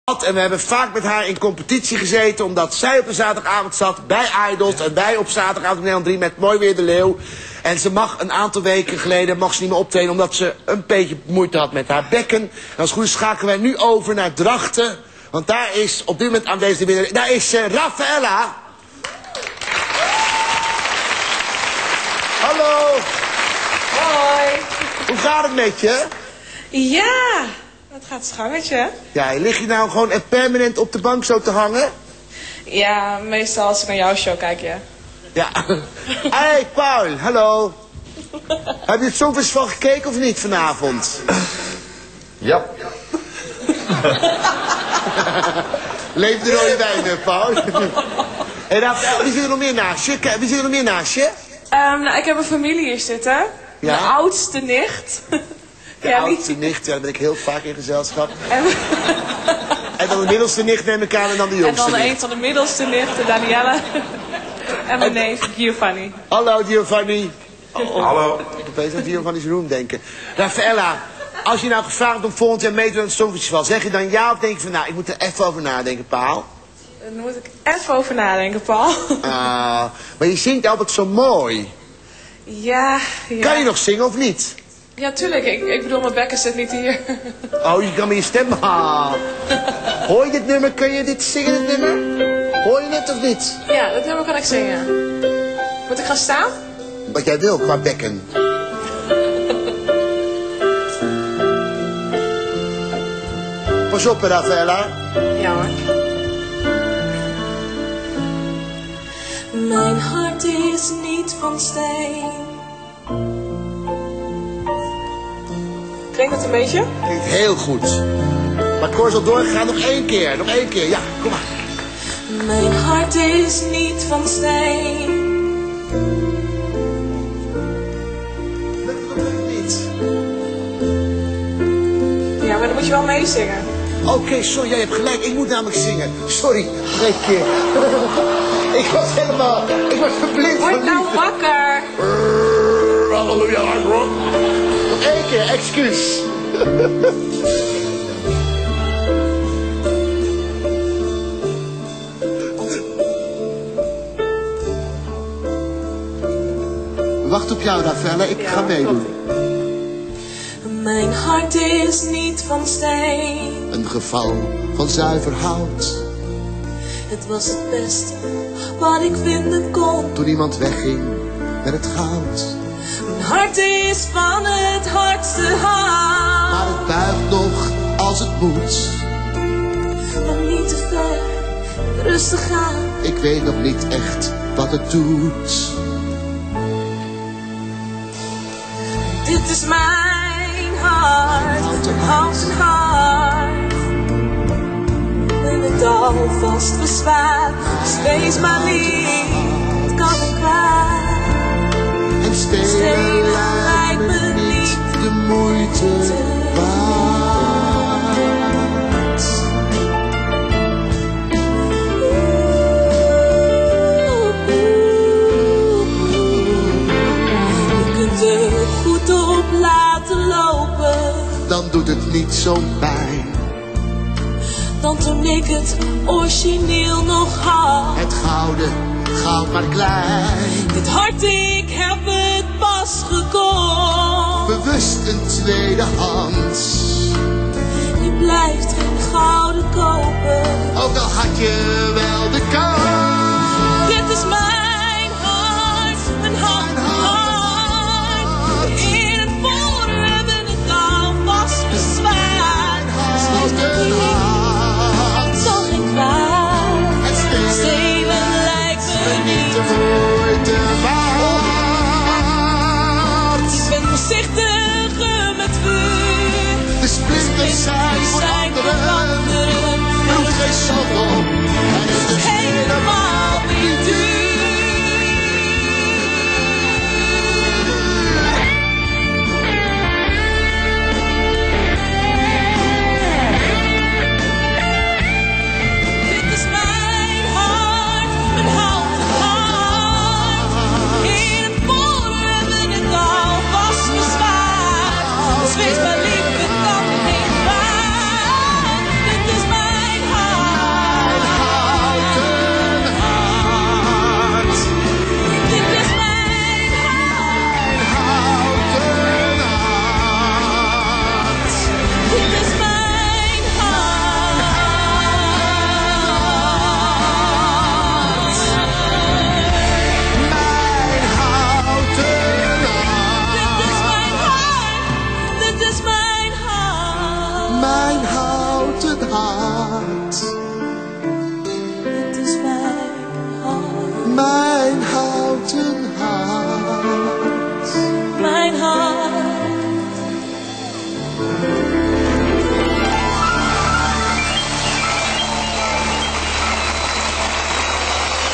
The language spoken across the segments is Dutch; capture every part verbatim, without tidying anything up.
En we hebben vaak met haar in competitie gezeten, omdat zij op een zaterdagavond zat bij Idols en wij op zaterdagavond op Nederland drie met Mooi Weer de Leeuw. En ze mag een aantal weken geleden mag ze niet meer optreden omdat ze een beetje moeite had met haar bekken. En als het goed is schakelen wij nu over naar Drachten, want daar is op dit moment aanwezig de daar is uh, Rafaela. Hallo. Hoi. Hoe gaat het met je? Ja, het gaat schangetje. Ja, lig je nou gewoon permanent op de bank zo te hangen? Ja, meestal als ik naar jouw show kijk, ja. Ja. Hey Paul, hallo. Heb je het Songfestival gekeken of niet vanavond? Ja. Leef de rode wijn, Paul. Hey, Rafael, wie zit er nog meer naast je? Wie zit er nog meer naast je? Um, nou, ik heb een familie hier zitten. Ja? De oudste nicht. De ja, oudste nicht, ja, daar ben ik heel vaak in gezelschap. En, en dan de middelste nicht neem ik aan en dan de en jongste dan nicht. een van de middelste nichten, Danielle. En mijn neef, Giovanni. Hallo Giovanni. Oh, hallo. Ik opeens aan Giovanni's room denken. Rafaela, als je nou gevraagd wordt om volgend jaar mee te doen aan het Songfestival, zeg je dan ja of denk je van nou, ik moet er even over nadenken, Paal? Daar moet ik even over nadenken, Paul. Ah, maar je zingt altijd zo mooi. Ja, ja. Kan je nog zingen of niet? Ja, tuurlijk. Ik, ik bedoel, mijn bekken zit niet hier. Oh, je kan met je stem. Ah. Hoor je dit nummer? Kun je dit zingen, dit nummer? Hoor je het of niet? Ja, dat nummer kan ik zingen. Moet ik gaan staan? Wat jij wil, qua bekken. Pas op, Rafaela. Ja hoor. Mijn hart is niet van steen. Klinkt het een beetje? Klinkt heel goed. Maar koor is al doorgegaan. Nog één keer. Nog één keer. Ja, kom maar. Mijn hart is niet van steen. Lukt het of lukt het niet? Ja, maar dan moet je wel meezingen. Oké, okay, sorry. Jij hebt gelijk. Ik moet namelijk zingen. Sorry. Nog één keer. Ik was helemaal... Ik was verblind van Word nou liefde. wakker. Halleluja, rock. Nog één keer, excuus. Wacht op jou, Rafaela. Ik Ja, ga meedoen. Mijn hart is niet van steen. Een geval van zuiver hout. Het was het beste wat ik vinden kon. Toen iemand wegging met het goud. Mijn hart is van het hardste hout. Maar het buigt nog als het moet. Maar niet te ver, rustig aan. Ik weet nog niet echt wat het doet. Dit is mijn hart, een houten hart. En het al vast verzwaard, dus wees maar lief, het kan ik kwijt. En stelen Stelen lijkt me niet de moeite waard. Je kunt er goed op laten lopen. Dan doet het niet zo'n pijn. Dan toen ik het origineel nog had. Het gouden, goud maar klein. Dit hart, ik heb het pas gekocht. Bewust een tweede hand. Je blijft geen gouden kopen. Ook al had je wel de kans. Dit is mijn hart, mijn hart, mijn hart. In het voor hebben het al vast bezwaard. Houten hart. Zal geen kwaad. Het stelen Stelen lijkt me niet de niet. moeite waard. Ik ben voorzichtiger met vuur. De splinters zijn voor Zijn voor anderen. anderen. Roep geen zand op.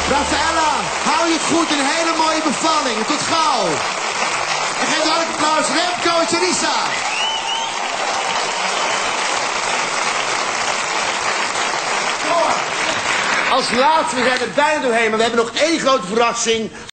Rafaella, hou je het goed. Een hele mooie bevalling. Tot gauw. En geef een applaus. Remco en Charissa. Als laatste, we zijn er bijna doorheen, maar we hebben nog één grote verrassing.